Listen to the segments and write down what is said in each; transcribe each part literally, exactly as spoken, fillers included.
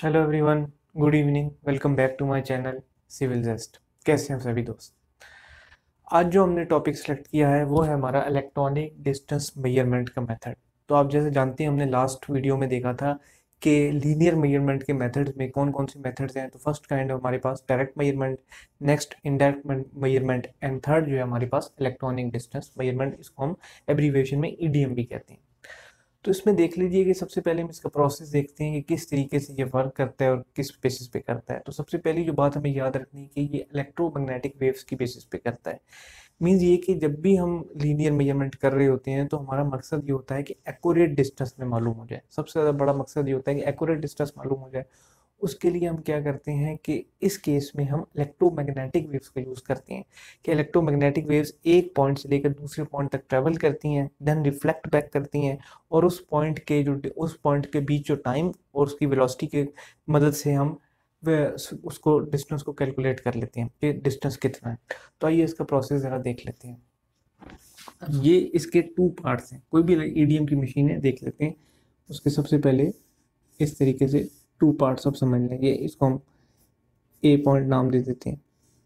Hello everyone, good evening. Welcome back to my channel civil just. कैसे हैं सभी दोस्त? आज जो हमने टॉपिक सेलेक्ट किया है वो है हमारा इलेक्ट्रॉनिक डिस्टेंस मेजरमेंट का मेथड। तो आप जैसे जानते हैं, हमने लास्ट वीडियो में देखा था कि लीनियर मेजरमेंट के मेथड्स में कौन कौन से मेथड्स हैं। तो फर्स्ट काइंड हमारे पास direct measurement, next indirect measurement and third जो है हमारे पास इलेक्ट्रॉनिक डिस्टेंस मेजरमेंट। इसको हम एब्रीविएशन में ईडीएम भी कहते हैं। तो इसमें देख लीजिए कि सबसे पहले हम इसका प्रोसेस देखते हैं कि किस तरीके से ये वर्क करता है और किस बेसिस पे करता है। तो सबसे पहली जो बात हमें याद रखनी है कि ये इलेक्ट्रोमैग्नेटिक वेव्स की बेसिस पे करता है। मीन्स ये कि जब भी हम लीनियर मेजरमेंट कर रहे होते हैं तो हमारा मकसद ये होता है कि एक्यूरेट डिस्टेंस में मालूम हो जाए। सबसे ज़्यादा बड़ा मकसद ये होता है कि एक्यूरेट डिस्टेंस मालूम हो जाए। उसके लिए हम क्या करते हैं कि इस केस में हम इलेक्ट्रोमैग्नेटिक वेव्स का यूज़ करते हैं कि इलेक्ट्रोमैग्नेटिक वेव्स एक पॉइंट से लेकर दूसरे पॉइंट तक ट्रैवल करती हैं, देन रिफ्लेक्ट बैक करती हैं, और उस पॉइंट के जो उस पॉइंट के बीच जो टाइम और उसकी वेलोसिटी के मदद से हम वह उसको डिस्टेंस को कैलकुलेट कर लेते हैं कि डिस्टेंस कितना है। तो आइए इसका प्रोसेस ज़रा देख लेते हैं। अब ये इसके टू पार्ट्स हैं। कोई भी ईडीएम की मशीन है, देख लेते हैं। उसके सबसे पहले इस तरीके से टू पार्ट्स अब समझ लेंगे। इसको हम ए पॉइंट नाम दे देते हैं,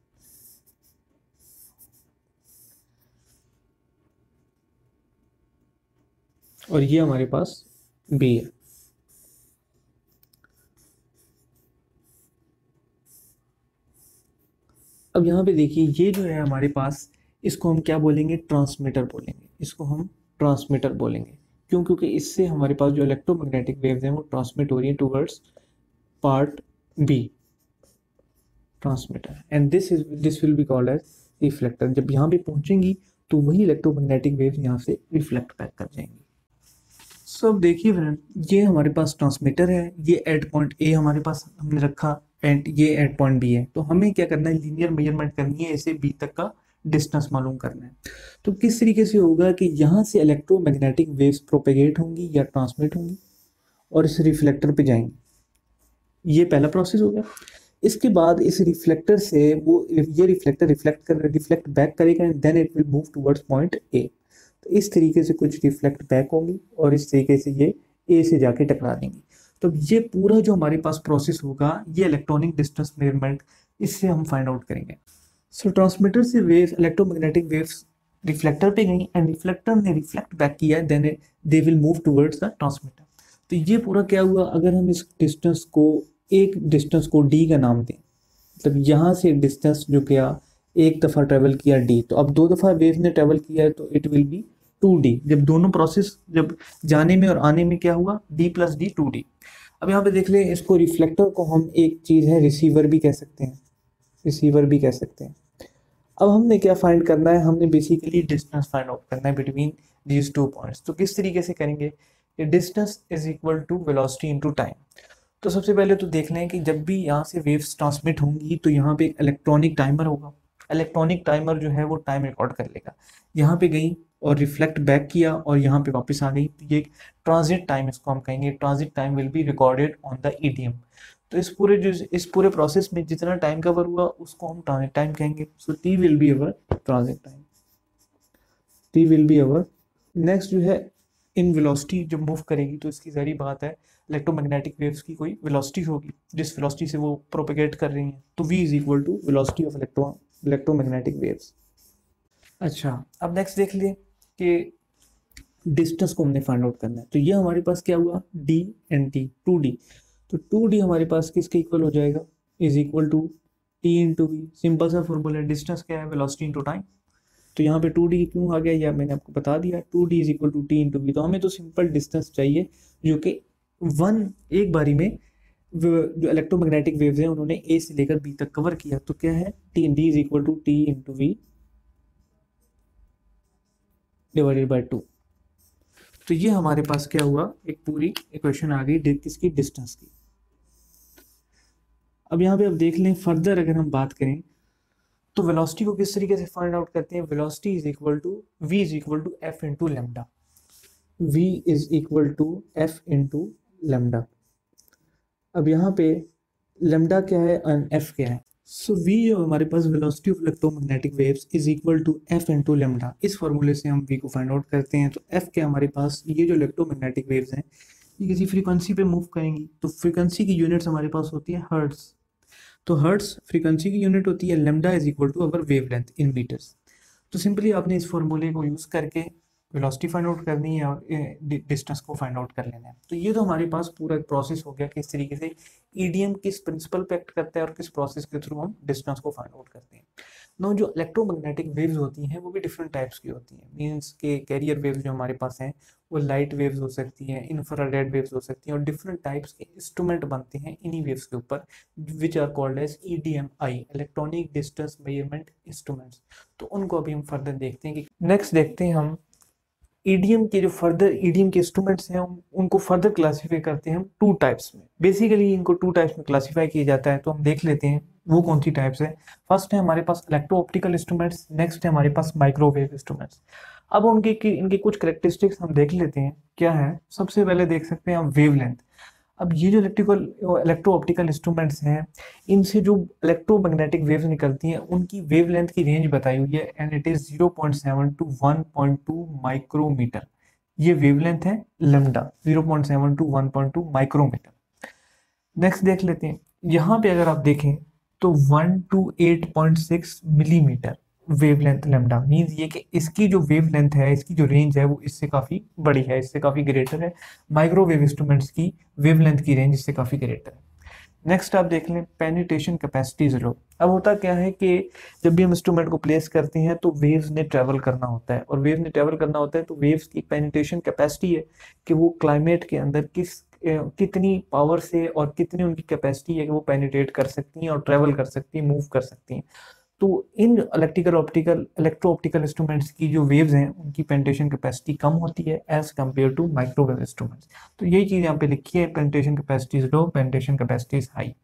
और ये हमारे पास बी है। अब यहाँ पे देखिए, ये जो है हमारे पास, इसको हम क्या बोलेंगे? ट्रांसमीटर बोलेंगे। इसको हम ट्रांसमीटर बोलेंगे। क्यों? क्योंकि इससे हमारे पास जो इलेक्ट्रोमैग्नेटिक वेव्स हैं वो ट्रांसमिट हो रही है towards part B, transmitter. And this is this will be called as reflector. जब यहाँ पे पहुंचेंगी तो वही इलेक्ट्रोमैग्नेटिक वेव्स यहाँ से रिफ्लेक्ट बैक कर जाएंगी। सो अब देखिए फ्रेंड, ये हमारे पास ट्रांसमीटर है, ये एट पॉइंट ए हमारे पास हमने रखा, एंड ये एट पॉइंट बी है। तो हमें क्या करना है? लीनियर मेजरमेंट करनी है, इसे बी तक का डिस्टेंस मालूम करना है। तो किस तरीके से होगा कि यहाँ से इलेक्ट्रोमैग्नेटिक वेव्स प्रोपेगेट होंगी या ट्रांसमिट होंगी और इस रिफ्लेक्टर पे जाएंगी। ये पहला प्रोसेस हो गया। इसके बाद इस रिफ्लेक्टर से वो ये रिफ्लेक्टर रिफ्लेक्ट कर रिफ्लेक्ट बैक करेगा, and then it will move towards point A. तो इस तरीके से कुछ रिफ्लेक्ट बैक होंगी और इस तरीके से ये ए से जाके टकरा देंगी। तो ये पूरा जो हमारे पास प्रोसेस होगा, ये इलेक्ट्रॉनिक डिस्टेंस मेजरमेंट, इससे हम फाइंड आउट करेंगे। सो ट्रांसमीटर से वेव्स, इलेक्ट्रोमैग्नेटिक वेव्स रिफ्लेक्टर पे गई, एंड रिफ्लेक्टर ने रिफ्लेक्ट बैक किया, then they will move towards the transmitter. तो ये पूरा क्या हुआ? अगर हम इस डिस्टेंस को, एक डिस्टेंस को डी का नाम दें, मतलब यहाँ से डिस्टेंस जो किया, एक दफ़ा ट्रेवल किया डी, तो अब दो दफ़ा वेव ने ट्रेवल किया है तो it will be two D. जब दोनों प्रोसेस, जब जाने में और आने में क्या हुआ? D plus D two D. अब यहाँ पे देख लें, इसको रिफ्लेक्टर को हम, एक चीज़ है रिसीवर भी कह सकते हैं, रिसीवर भी कह सकते हैं। अब हमने क्या फाइंड करना है? हमने बेसिकली डिस्टेंस फाइंड आउट करना है बिटवीन दीज टू पॉइंट्स। तो किस तरीके से करेंगे? Distance is equal to velocity into time. तो सबसे पहले तो देख लें कि जब भी यहाँ से वेव्स ट्रांसमिट होंगी तो यहाँ पे एक इलेक्ट्रॉनिक टाइमर होगा। इलेक्ट्रॉनिक टाइमर जो है वो टाइम रिकॉर्ड कर लेगा। यहाँ पे गई और रिफ्लेक्ट बैक किया और यहाँ पे वापस आ गई, तो ये ट्रांजिट टाइम इसको हम कहेंगे। Transit time will be recorded on the EDM. तो इस पूरे जो इस पूरे प्रोसेस में जितना टाइम कवर हुआ उसको हम ट्रांजिट टाइम कहेंगे। So T will be our transit time, T will be our. Next जो है, इन वेलोसिटी जब मूव करेगी तो इसकी ज़ाहिर बात है इलेक्ट्रोमैग्नेटिक वेव्स की कोई वेलोसिटी होगी जिस वेलोसिटी से वो प्रोपेगेट कर रही हैं। तो v is equal to velocity of electron electromagnetic waves. अच्छा, अब नेक्स्ट देख लिए कि डिस्टेंस को हमने फाइंड आउट करना है। तो ये हमारे पास क्या हुआ? d and t, two D. तो टू डी हमारे पास किसके इक्वल हो जाएगा? Is equal to T into V. Simple सा फॉर्मूला है, डिस्टेंस क्या है? Velocity into time. तो यहाँ पे टू डी क्यों आ गया, या मैंने आपको बता दिया, two D is equal to T into V. तो हमें तो सिंपल डिस्टेंस चाहिए जो कि वन, एक बारी में जो इलेक्ट्रोमैग्नेटिक वेव्स हैं उन्होंने ए से लेकर बी तक कवर किया। तो क्या है? T D is equal to T into V divided by two. तो ये हमारे पास क्या हुआ? एक पूरी इक्वेशन आ गई किसकी? डिस्टेंस की। अब यहाँ पे अब देख लें, फर्दर अगर हम बात करें तो वेलोसिटी को किस तरीके से फाइंड आउट करते हैं? Velocity is equal to V is equal to F into lambda. v is equal to F into lambda. अब यहाँ पे लेमडा क्या है और एफ क्या है? सो so, v जो हमारे पास velocity of electromagnetic waves is equal to F into lambda. इस फॉर्मूले से हम v को फाइंड आउट करते हैं। तो f क्या हमारे पास? ये जो इलेक्ट्रोमैग्नेटिक वेव्स हैं ये किसी फ्रीक्वेंसी पे मूव करेंगी तो फ्रीक्वेंसी की यूनिट्स हमारे पास होती है हर्ट्स। तो हर्ट्स फ्रीक्वेंसी की यूनिट होती है, lambda is equal to our wavelength in metres. तो सिंपली आपने इस फॉर्मूले को यूज़ करके वेलोसिटी फाइंड आउट करनी है और डिस्टेंस को फाइंड आउट कर लेना है। तो ये तो हमारे पास पूरा एक प्रोसेस हो गया, किस तरीके से ईडीएम किस प्रिंसिपल पे एक्ट करता है और किस प्रोसेस के थ्रू हम डिस्टेंस को फाइंड आउट करते हैं। नो जो इलेक्ट्रोमैग्नेटिक वेव्स होती हैं वो भी डिफरेंट टाइप्स की होती हैं। मींस के कैरियर वेव्स जो हमारे पास हैं वो लाइट वेव्स हो सकती हैं, इंफ्रारेड वेव्स हो सकती हैं, और डिफरेंट टाइप्स के इंस्ट्रूमेंट बनते हैं इन्हीं वेव्स के ऊपर, which are called as E D M I, electronic distance measurement instruments. तो उनको अभी हम फर्दर देखते हैं कि नेक्स्ट देखते हैं हम ईडीएम के जो फर्दर ईडीएम के इंस्ट्रूमेंट्स हैं उन, उनको फर्दर क्लासीफाई करते हैं हम टू टाइप्स में। बेसिकली इनको टू टाइप्स में क्लासीफाई किया जाता है, तो हम देख लेते हैं वो कौन सी टाइप्स है। फर्स्ट है हमारे पास इलेक्ट्रो ऑप्टिकल इंस्ट्रूमेंट्स, नेक्स्ट है हमारे पास माइक्रोवेव इंस्ट्रूमेंट्स। अब उनके इनके कुछ करेक्टरिस्टिक्स हम देख लेते हैं क्या है। सबसे पहले देख सकते हैं हम वेवलेंथ। अब ये जो इलेक्ट्रिकल इलेक्ट्रो ऑप्टिकल इंस्ट्रूमेंट्स हैं इनसे जो इलेक्ट्रोमैग्नेटिक वेव्स निकलती हैं उनकी वेवलेंथ की रेंज बताई हुई है, and it is zero point seven to one point two micrometre. ये वेवलेंथ है lambda, zero point seven to one point two micrometre. Next देख लेते हैं, यहाँ पे अगर आप देखें तो one to eight point six millimetre wavelength lambda. Means ये कि इसकी जो वेवलेंथ है, इसकी जो रेंज है वो इससे काफ़ी बड़ी है, इससे काफ़ी ग्रेटर है। माइक्रोवेव इंस्ट्रूमेंट्स की वेवलेंथ की रेंज इससे काफ़ी ग्रेटर है। नेक्स्ट आप देख लें पेनिट्रेशन कैपेसिटी ज़ीरो। अब होता क्या है कि जब भी हम इंस्ट्रूमेंट को प्लेस करते हैं तो वेव्स ने ट्रैवल करना होता है, और वेव्स ने ट्रैवल करना होता है तो वेव्स की पेनिट्रेशन कैपेसिटी है कि वो क्लाइमेट के अंदर किस कितनी पावर से और कितनी उनकी कैपेसिटी है कि वो पेनिट्रेट कर सकती हैं और ट्रैवल कर सकती हैं, मूव कर सकती हैं। तो इन electrical optical electro optical instruments की जो वेव्स हैं उनकी पेनिट्रेशन कैपेसिटी कम होती है as compare to microwave instruments. तो यही चीज़ यहाँ पे लिखी है, penetration capacity is low, penetration capacity is high.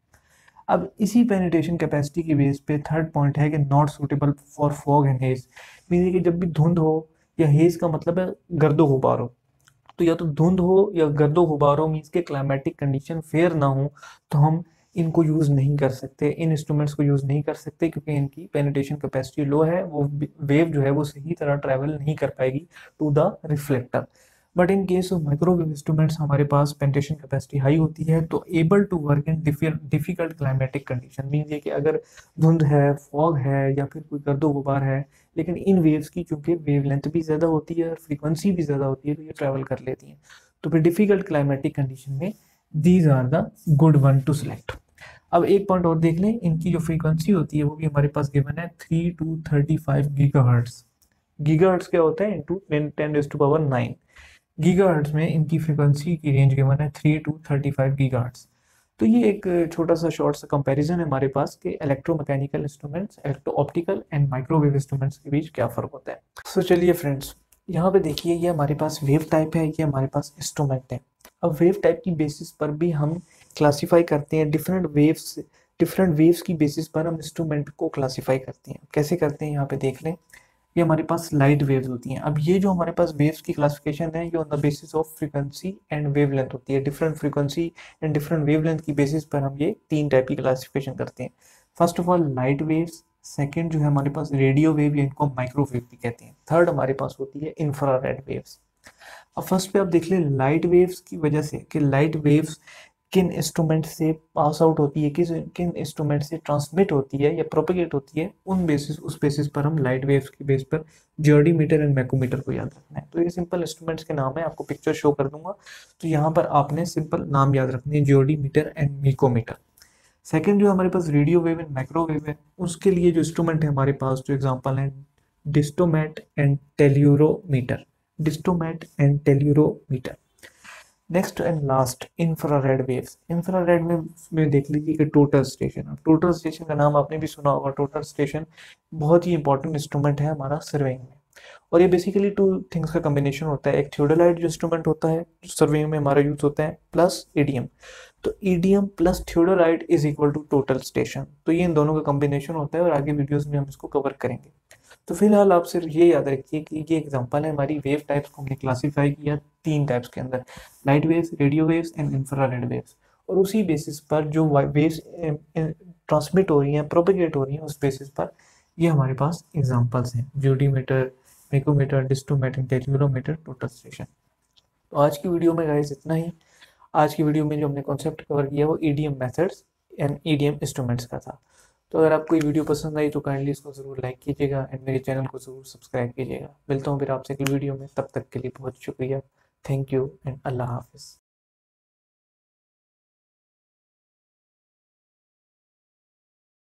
अब इसी पेनिट्रेशन कैपेसिटी की बेस पे थर्ड पॉइंट है कि not suitable for fog and haze. Mean कि जब भी धुंध हो या हेज का मतलब है गर्दो गुबार हो, तो या तो धुंध हो या गर्दो गुबार हो, मीन्स के क्लाइमेटिक कंडीशन फेयर ना हो, तो हम इनको यूज़ नहीं कर सकते, इन इंस्ट्रूमेंट्स को यूज़ नहीं कर सकते, क्योंकि इनकी पेनिट्रेशन कैपेसिटी लो है। वो वेव जो है वो सही तरह ट्रैवल नहीं कर पाएगी to the reflector. But in case of microwave instruments हमारे पास पेनिट्रेशन कैपेसिटी हाई होती है, तो able to work in difficult climatic condition. Means ये कि अगर धुंध है, फॉग है या फिर कोई गर्दो गुबार है, लेकिन इन वेव्स की चूंकि वेवलेंथ भी ज़्यादा होती है और फ्रीक्वेंसी भी ज़्यादा होती है, तो ये ट्रैवल कर लेती हैं। तो फिर डिफिकल्ट क्लाइमेटिक कंडीशन में these are the good one to select. अब एक पॉइंट और देख लें, इनकी जो फ्रीक्वेंसी होती है वो भी हमारे पास गिवन है three to thirty five gigahertz. Gigahertz क्या होता है, into ten raise to power nine. Gigahertz में इनकी फ्रीक्वेंसी की रेंज गिवन है three to thirty five gigahertz. तो ये एक छोटा सा शॉर्ट सा कंपैरिजन है हमारे पास कि electromechanical instruments, electro optical and microwave instruments के बीच क्या फ़र्क होता है। सो so, चलिए फ्रेंड्स, यहाँ पे देखिए ये हमारे पास वेव टाइप है, ये हमारे पास इंस्ट्रूमेंट है। अब वेव टाइप की बेसिस पर भी हम क्लासीफाई करते हैं डिफरेंट वेव्स, डिफरेंट वेव्स की बेसिस पर हम इंस्ट्रूमेंट को क्लासीफाई करते हैं। कैसे करते हैं यहाँ पे देख लें, ये हमारे पास लाइट वेव्स होती हैं। अब ये जो हमारे पास वेव्स की क्लासिफिकेशन है ये on the basis of frequency and wavelength होती है। Different frequency and different wavelength की बेसिस पर हम ये तीन टाइप की क्लासिफिकेशन करते हैं। First of all light waves, second जो है हमारे पास रेडियो वेव या इनको माइक्रोवेव भी कहते हैं, थर्ड हमारे पास होती है इंफ्रारेड वेव्स। अब फर्स्ट पे आप देख लें लाइट वेव्स की वजह से कि लाइट वेव्स किन इंस्ट्रूमेंट से पास आउट होती है, किस किन इंस्ट्रूमेंट से ट्रांसमिट होती है या प्रोपेगेट होती है, उन बेसिस उस बेसिस पर हम लाइट वेव्स की बेस पर जियोडीमीटर एंड मैकोमीटर को याद रखना है। तो ये सिंपल इंस्ट्रूमेंट्स के नाम है, आपको पिक्चर शो कर दूंगा, तो यहाँ पर आपने सिंपल नाम याद रखने हैं, जियोडीमीटर एंड मैकोमीटर। सेकेंड जो हमारे पास रेडियो वेव एंड माइक्रोवेव है, उसके लिए जो इंस्ट्रूमेंट है हमारे पास जो एग्जाम्पल है Distomat and Tellurometer, Distomat and Tellurometer. Next and last infrared waves. Infrared waves में देख लीजिए कि टोटल स्टेशन, टोटल स्टेशन का नाम आपने भी सुना होगा। टोटल स्टेशन बहुत ही इंपॉर्टेंट इंस्ट्रूमेंट है हमारा सर्वेइंग में, और ये बेसिकली टू थिंग्स का कॉम्बिनेशन होता है। एक थियोडोलाइट जो इंस्ट्रूमेंट होता है जो सर्वेइंग में हमारा यूज होता है, प्लस ईडीएम। तो EDM plus theodolite is equal to total station. तो ये इन दोनों का कॉम्बिनेशन होता है और आगे वीडियोस में हम इसको कवर करेंगे। तो फिलहाल आप सिर्फ ये याद रखिए कि ये एग्जांपल है हमारी वेव टाइप्स को हमने क्लासीफाई किया तीन टाइप्स के अंदर, light waves, radio waves and infrared waves. और उसी बेसिस पर जो वेव्स ट्रांसमिट हो रही हैं, प्रोपेगेट हो रही हैं, उस बेसिस पर ये हमारे पास एग्जांपल्स हैं, Geodimeter, Mekometer, Distomat and Tellurometer, total station. तो आज की वीडियो में गाइस इतना ही। आज की वीडियो में जो हमने कॉन्सेप्ट कवर किया वो EDM methods and EDM instruments का था। तो अगर आपको ये वीडियो पसंद आई तो काइंडली इसको ज़रूर लाइक कीजिएगा एंड मेरे चैनल को ज़रूर सब्सक्राइब कीजिएगा। मिलता हूँ फिर आपसे अगली वीडियो में, तब तक के लिए बहुत शुक्रिया। थैंक यू एंड अल्लाह हाफिज़।